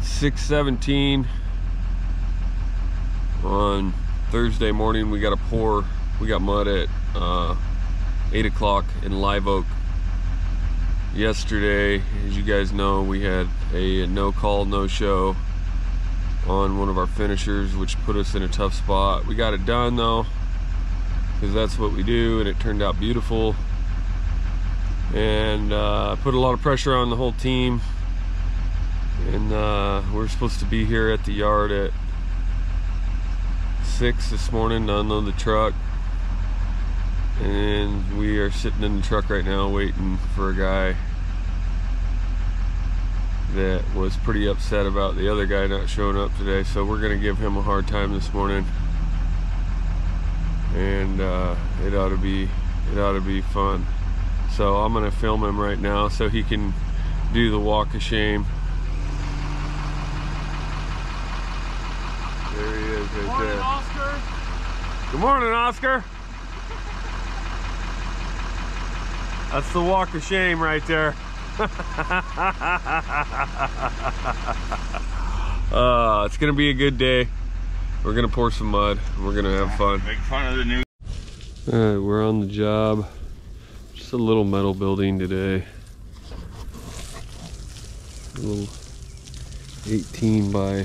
It's 6:17 on Thursday morning. We got mud at 8 o'clock in Live Oak. Yesterday, as you guys know, we had a no call, no show on one of our finishers, which put us in a tough spot. We got it done though, because that's what we do, and it turned out beautiful. And put a lot of pressure on the whole team. And we're supposed to be here at the yard at 6 this morning to unload the truck. And we are sitting in the truck right now waiting for a guy that was pretty upset about the other guy not showing up today. So we're gonna give him a hard time this morning. And it ought to be fun. So I'm gonna film him right now so he can do the walk of shame. There he is right there. Good morning, Oscar. Good morning, Oscar. That's the walk of shame right there. It's gonna be a good day. We're gonna pour some mud. We're gonna have fun. Make fun of the new. Alright, we're on the job. Just a little metal building today. A little 18 by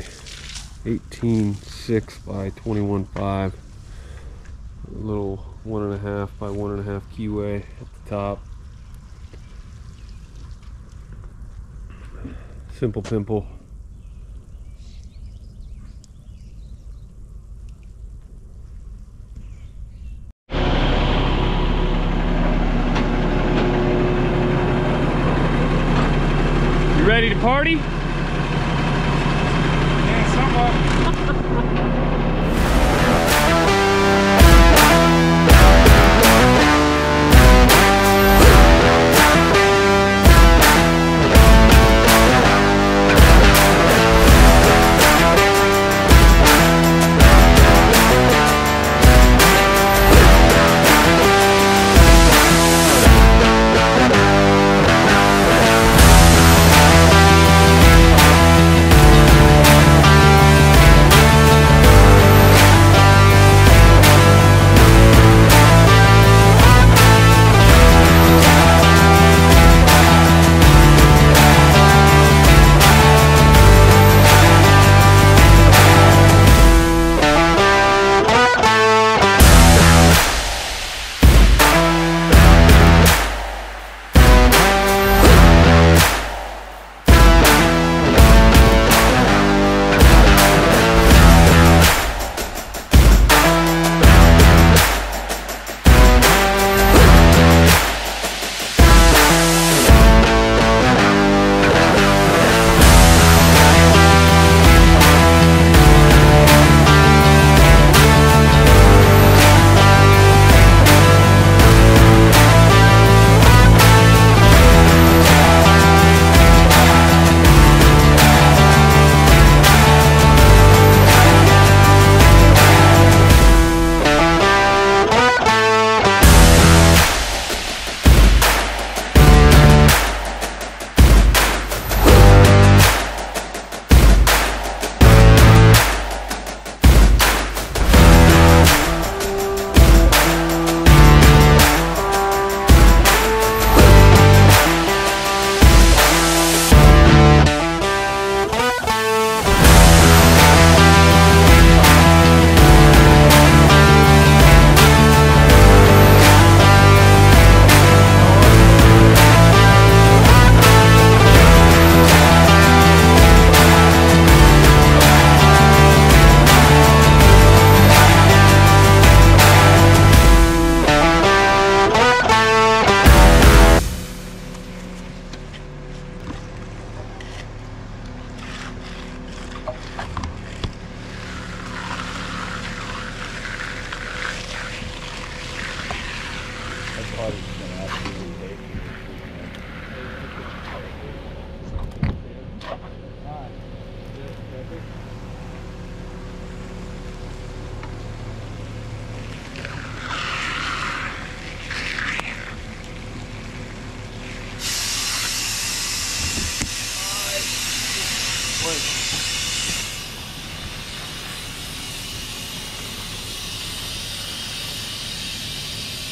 18.6 by 21.5. A little 1.5 by 1.5 keyway at the top. Simple pimple. You ready to party? Yeah, somewhat.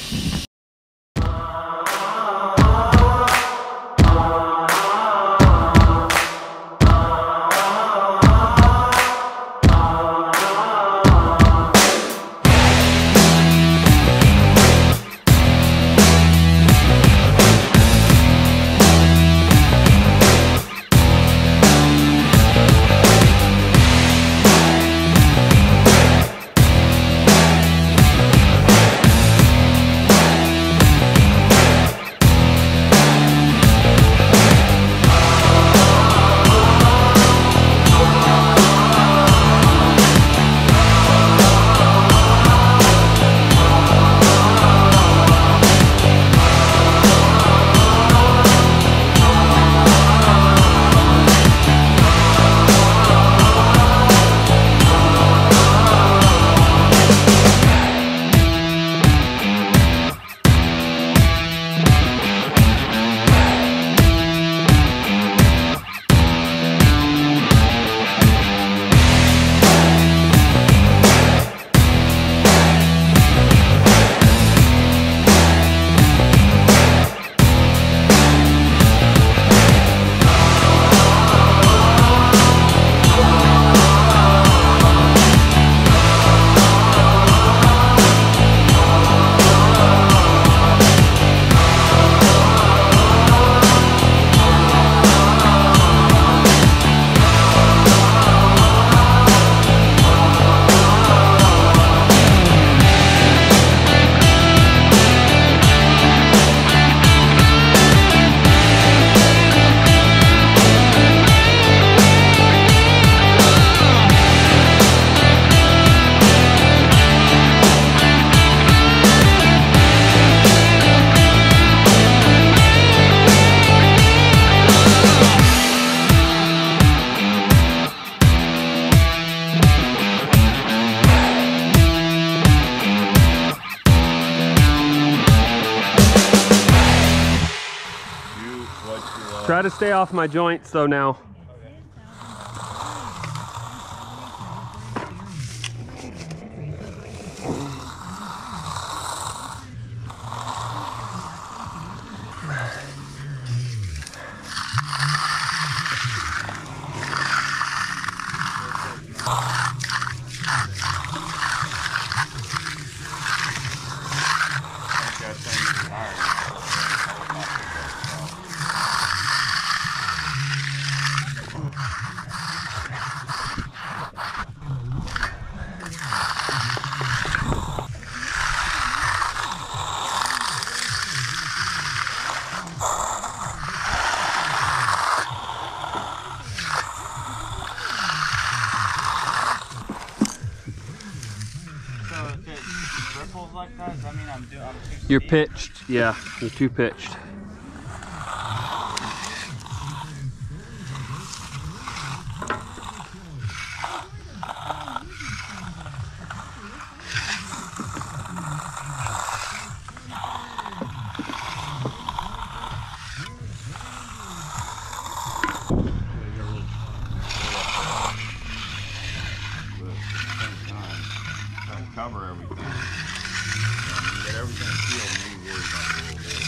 Try to stay off my joints though now. Like that, does that mean I'm You're pitched, yeah, you're too pitched. Cover everything. Get everything sealed and then worry about the little hole.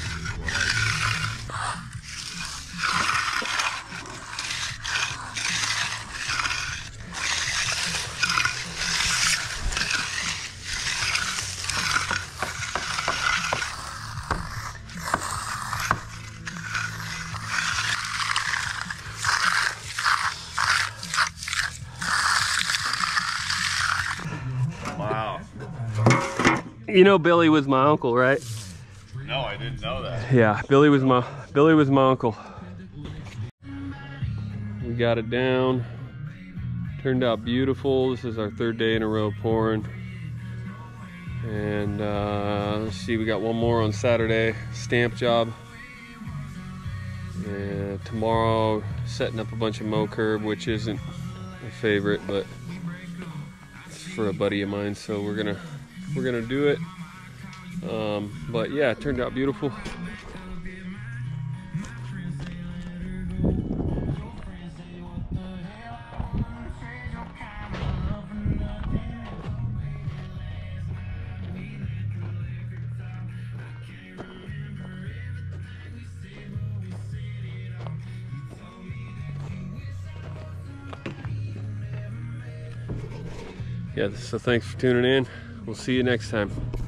Wow. You know Billy was my uncle, right? No, I didn't know that. Yeah, Billy was my uncle. We got it down. Turned out beautiful. This is our third day in a row pouring. And let's see, we got one more on Saturday, stamp job. And tomorrow, setting up a bunch of mow curb, which isn't a favorite, but it's for a buddy of mine, so we're gonna do it. But yeah, it turned out beautiful. Yeah, so thanks for tuning in. We'll see you next time.